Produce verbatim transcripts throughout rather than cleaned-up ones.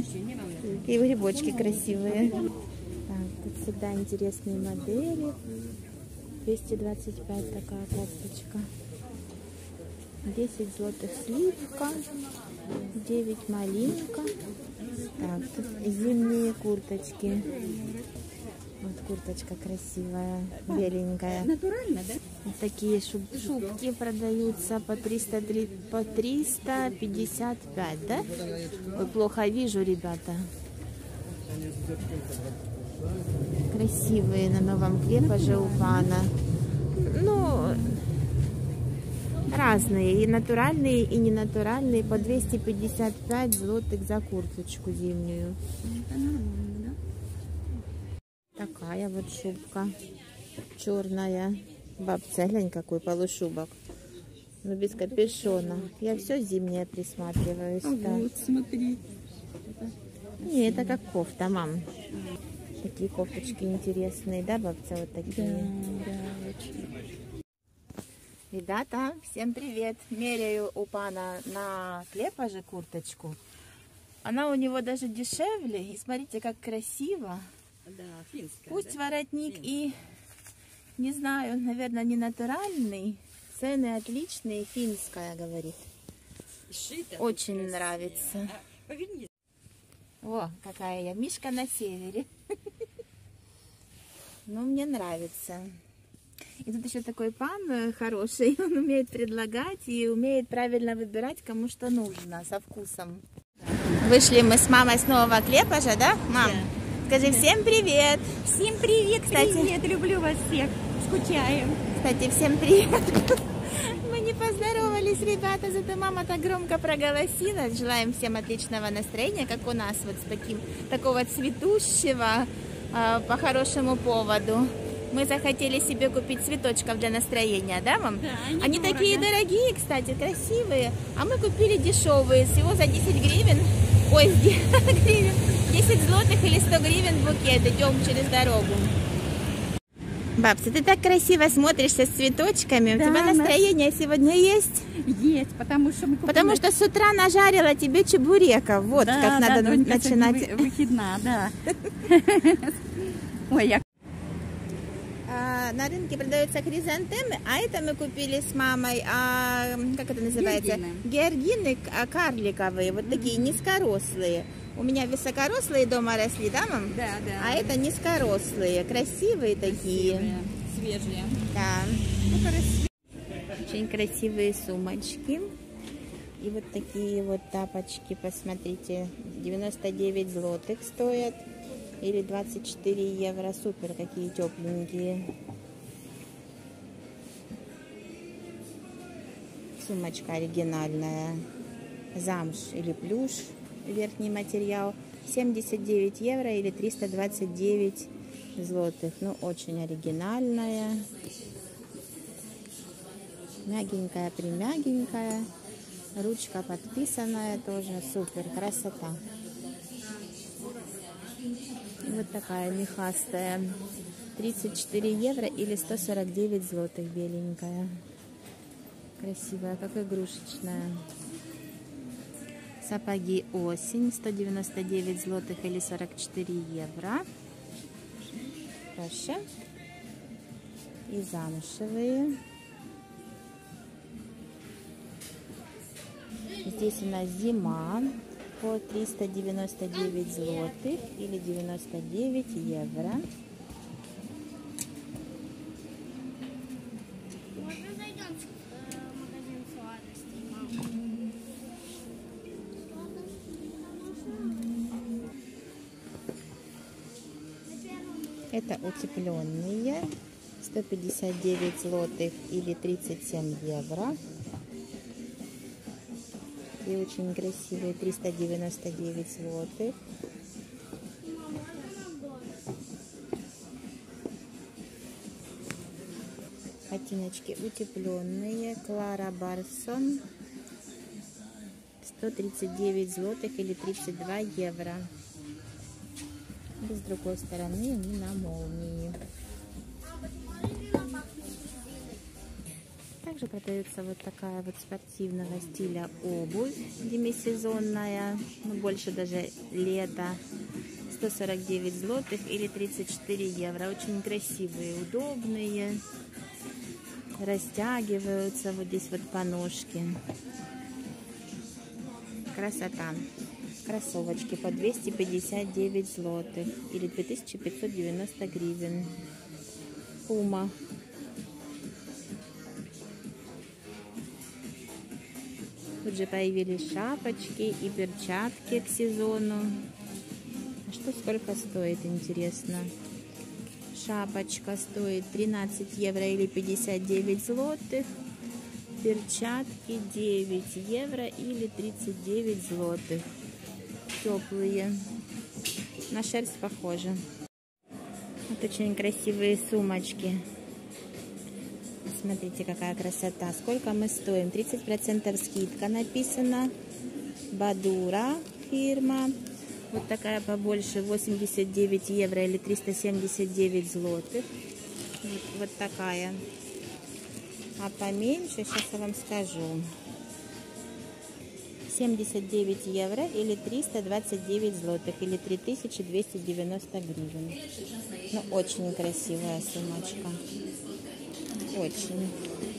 И грибочки красивые. Так, тут всегда интересные модели. двести двадцать пять такая кофточка. десять злотых сливка. девять малинка. Так, тут зимние курточки. Вот курточка красивая, беленькая. Натурально, да? Вот такие шуб шубки продаются по триста, по триста пятьдесят пять, да? Ой, плохо вижу, ребята. Красивые на новом Клепаже у пана. Ну, разные, и натуральные, и ненатуральные, по двести пятьдесят пять злотых за курточку зимнюю. Это нормально, да? Такая вот шубка черная. Бабця, глянь, какой полушубок. Но без капюшона. Я все зимнее присматриваюсь. А да. вот, смотри. Не, это как кофта, мам. Такие кофточки интересные, да, бабця, вот такие? Да, да, очень. Ребята, всем привет! Меряю у пана на Клепаже курточку. Она у него даже дешевле. И смотрите, как красиво. Да, финская. Пусть да? воротник и, не знаю, наверное, не натуральный. Цены отличные, финская, говорит. Шито Очень красиво. нравится. А, поверни. О, какая я, Мишка на севере. Ну, мне нравится. И тут еще такой пан хороший. Он умеет предлагать и умеет правильно выбирать, кому что нужно, со вкусом. Вышли мы с мамой с нового Клепажа, да, мам? Да. Скажи всем привет. Всем привет, Кстати, привет, люблю вас всех. Скучаем. Кстати, всем привет. Мы не поздоровались, ребята, зато мама так громко проголосила. Желаем всем отличного настроения, как у нас, вот с таким, такого цветущего, э, по хорошему поводу. Мы захотели себе купить цветочков для настроения, да, мам? Да, они они такие дорого. дорогие, кстати, красивые. А мы купили дешевые, всего за десять гривен. Ой, гривен. десять злотых или сто гривен букет. Идем через дорогу. Бабса, ты так красиво смотришься с цветочками. Да, У тебя настроение нас... сегодня есть? Есть, потому что мы купили... Потому что с утра нажарила тебе чебуреков. Вот да, как да, надо Донька, начинать. Вы, выходна, да. Ой, я... А, на рынке продаются хризантемы, а это мы купили с мамой, а, как это называется? Георгины. Георгины а, карликовые, вот такие низкорослые. У меня высокорослые дома росли, да, мам? Да, да. А это низкорослые, красивые, красивые такие. Свежие. Да. Ну, красивые. Очень красивые сумочки. И вот такие вот тапочки, посмотрите, девяносто девять злотых стоят. Или двадцать четыре евро. Супер, какие тепленькие. Сумочка оригинальная. Замш или плюш. Верхний материал. семьдесят девять евро или триста двадцать девять злотых. Ну, очень оригинальная. Мягенькая, примягенькая. Ручка подписанная тоже. Супер, красота. Вот такая мехастая. тридцать четыре евро или сто сорок девять злотых, беленькая. Красивая, как игрушечная. Сапоги осень. сто девяносто девять злотых или сорок четыре евро. Проще. И замшевые. Здесь у нас зима. По триста девяносто девять злотых или девяносто девять евро. Можно зайдем в магазин сладостей, мама? Это утепленные. сто пятьдесят девять злотых или тридцать семь евро. И очень красивые, триста девяносто девять злотых. Ботиночки утепленные. Клара Барсон. сто тридцать девять злотых или тридцать два евро. И с другой стороны они на молнии. Так, Также продается вот такая вот спортивного стиля обувь демисезонная, ну, больше даже лето. сто сорок девять злотых или тридцать четыре евро. Очень красивые, удобные. Растягиваются вот здесь вот по ножке. Красота. Кроссовочки по двести пятьдесят девять злотых или две тысячи пятьсот девяносто гривен. Пума. Тут же появились шапочки и перчатки к сезону. А что сколько стоит, интересно? Шапочка стоит тринадцать евро или пятьдесят девять злотых. Перчатки девять евро или тридцать девять злотых. Теплые. На шерсть похоже. Вот очень красивые сумочки. Смотрите, какая красота. Сколько мы стоим? тридцать процентов скидка написано. Бадура фирма. Вот такая побольше, восемьдесят девять евро или триста семьдесят девять злотых. Вот, вот такая. А поменьше, сейчас я вам скажу. семьдесят девять евро или триста двадцать девять злотых или три тысячи двести девяносто гривен. Ну, очень красивая сумочка. Очень.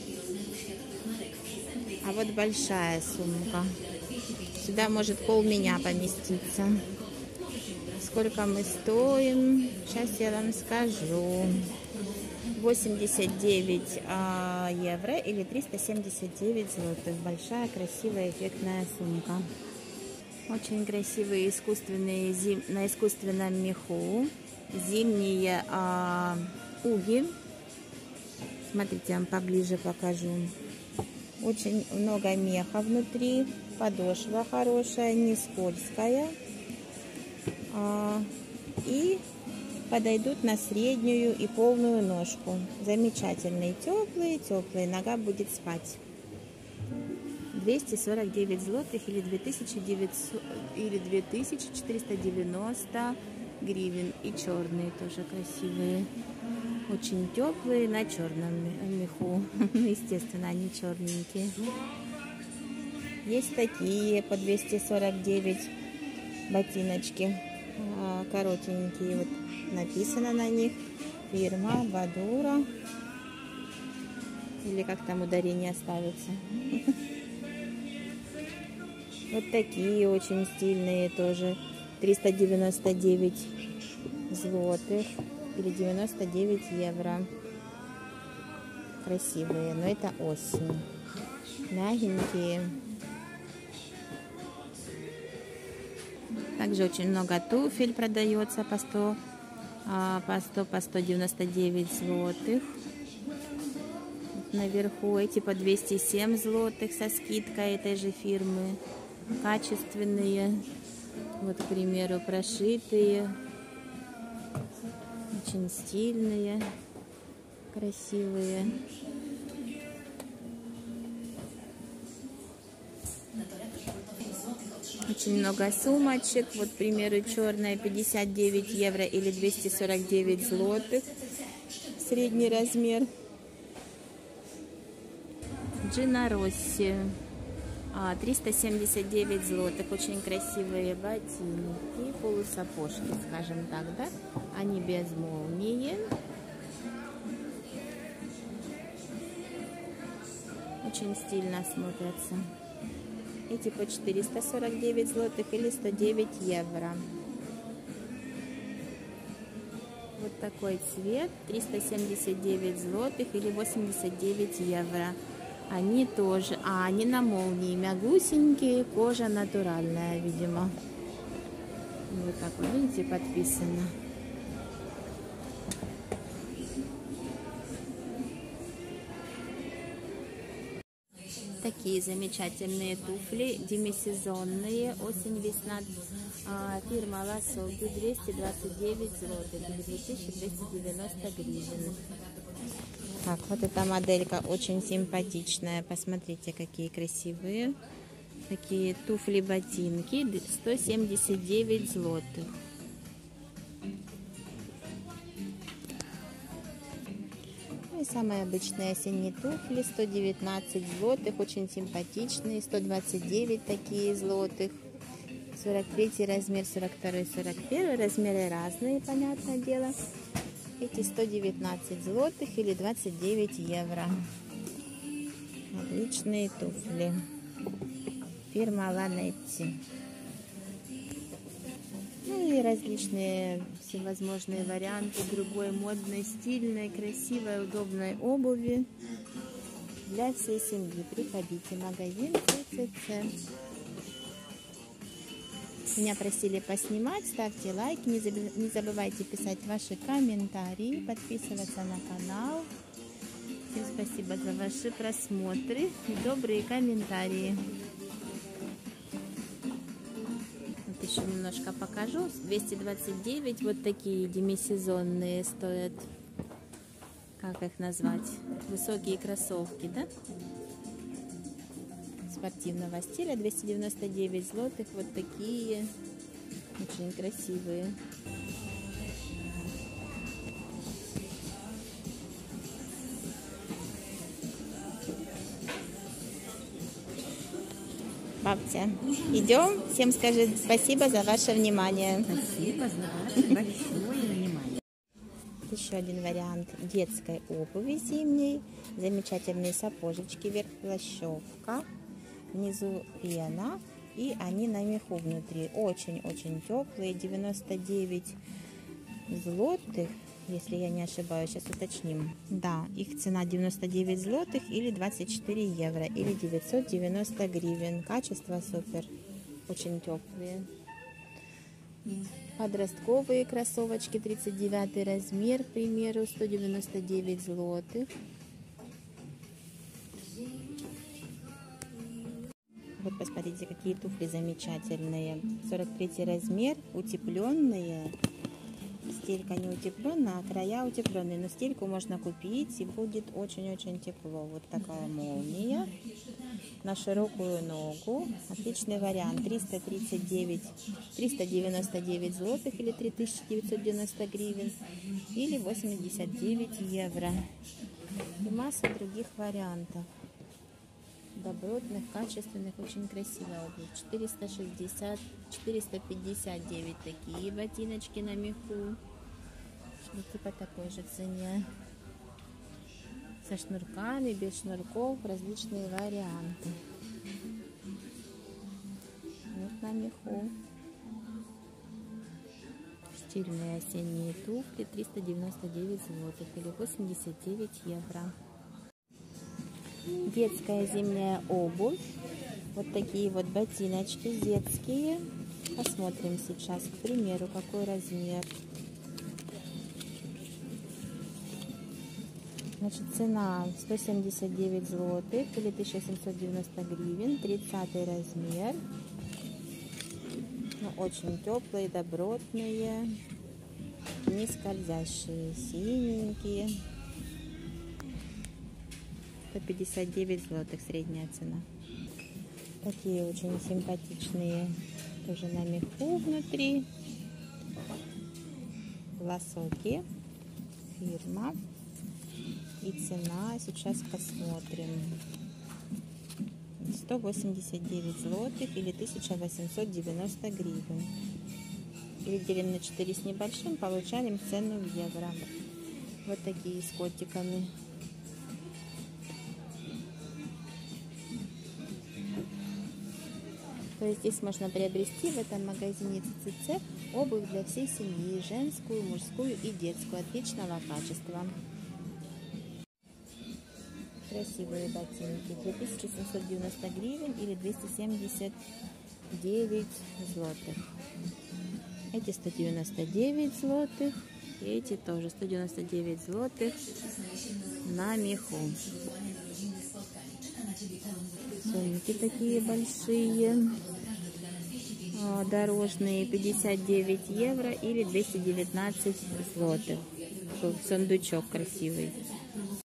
А вот большая сумка. Сюда может пол меня поместиться. Сколько мы стоим? Сейчас я вам скажу. восемьдесят девять а, евро или триста семьдесят девять злотых. Большая, красивая, эффектная сумка. Очень красивые искусственные зим... на искусственном меху. Зимние а, уги. Смотрите, я вам поближе покажу. Очень много меха внутри. Подошва хорошая, не скользкая. А, и подойдут на среднюю и полную ножку. Замечательные, теплые, теплые. Нога будет спать. двести сорок девять злотых или две тысячи девятьсот или две тысячи четыреста девяносто гривен. И черные тоже красивые. Очень теплые, на черном меху. Естественно, они черненькие. Есть такие по двести сорок девять ботиночки. Коротенькие. Вот написано на них фирма Бадура. Или как там ударение ставится. Вот такие очень стильные тоже. триста девяносто девять злотых или девяносто девять евро. Красивые, но это осень. Мягенькие. Также очень много туфель продается по сто, по сто, по сто девяносто девять злотых. Наверху эти по двести семь злотых со скидкой этой же фирмы. Качественные. Вот, к примеру, прошитые. Очень стильные, красивые. Очень много сумочек. Вот, к примеру, черная пятьдесят девять евро или двести сорок девять злотых. Средний размер. Джина Росси. триста семьдесят девять злотых. Очень красивые ботинки. Полусапожки, скажем так, да? Они без молнии. Очень стильно смотрятся. Эти по четыреста сорок девять злотых или сто девять евро. Вот такой цвет. триста семьдесят девять злотых или восемьдесят девять евро. Они тоже, а они на молнии, мягусенькие, кожа натуральная, видимо. Вот так вот, видите, подписано. Такие замечательные туфли, демисезонные, осень-весна, фирма Ласоги, двести двадцать девять злотых, две тысячи двести девяносто гривен. Так, вот эта моделька очень симпатичная. Посмотрите, какие красивые. Такие туфли-ботинки. сто семьдесят девять злотых. самые обычные осенние туфли, сто девятнадцать злотых, очень симпатичные, сто двадцать девять такие злотых, сорок третий размер, сорок второй, сорок первый, размеры разные, понятное дело. Эти сто девятнадцать злотых или двадцать девять евро. Отличные туфли. Фирма Ланетти. Ну и различные всевозможные варианты другой модной, стильной, красивой, удобной обуви для всей семьи. Приходите в магазин ЦЦЦ. Меня просили поснимать, ставьте лайки, не забывайте писать ваши комментарии, подписываться на канал. Всем спасибо за ваши просмотры и добрые комментарии. Вот еще немножко покажу. двести двадцать девять, вот такие демисезонные стоят. Как их назвать? Высокие кроссовки, да? Спортивного стиля, двести девяносто девять злотых, вот такие, очень красивые. Бабця, идем, всем скажи спасибо за ваше внимание. Спасибо за ваше большое внимание. Еще один вариант детской обуви зимней, замечательные сапожечки, верх плащевка. Внизу пена, и они на меху внутри. Очень-очень теплые. девяносто девять злотых, если я не ошибаюсь, сейчас уточним. Да, их цена девяносто девять злотых или двадцать четыре евро, или девятьсот девяносто гривен. Качество супер. Очень теплые. Подростковые кроссовочки, тридцать девятый размер, к примеру, сто девяносто девять злотых. Вот посмотрите, какие туфли замечательные. сорок третий размер, утепленные. Стелька не утепленная, а края утепленные. Но стельку можно купить, и будет очень-очень тепло. Вот такая молния на широкую ногу. Отличный вариант. триста тридцать девять, триста девяносто девять злотых или три тысячи девятьсот девяносто гривен. Или восемьдесят девять евро. И масса других вариантов. Добротных, качественных, очень красивая обувь. четыреста шестьдесят, четыреста пятьдесят девять такие ботиночки на меху. Шнурки по такой же цене. Со шнурками, без шнурков, различные варианты. Вот на меху. Стильные осенние туфли, триста девяносто девять злотых или восемьдесят девять евро. Детская зимняя обувь. Вот такие вот ботиночки детские. Посмотрим сейчас, к примеру, какой размер. Значит, цена сто семьдесят девять злотых или тысяча семьсот девяносто гривен. тридцатый размер. Ну, очень теплые, добротные, не скользящие, синенькие. сто пятьдесят девять злотых средняя цена. Такие очень симпатичные, тоже на меху внутри. Лосоки, фирма. И цена сейчас посмотрим. сто восемьдесят девять злотых или тысяча восемьсот девяносто гривен. Или делим на четыре с небольшим, получаем цену в евро. Вот такие с котиками. То есть здесь можно приобрести в этом магазине ЦЦЦ обувь для всей семьи, женскую, мужскую и детскую, отличного качества. Красивые ботинки, две тысячи семьсот девяносто гривен или двести семьдесят девять злотых. Эти сто девяносто девять злотых, и эти тоже сто девяносто девять злотых на меху. Сумки такие большие, дорожные, пятьдесят девять евро или двести девятнадцать злотых. Сундучок красивый.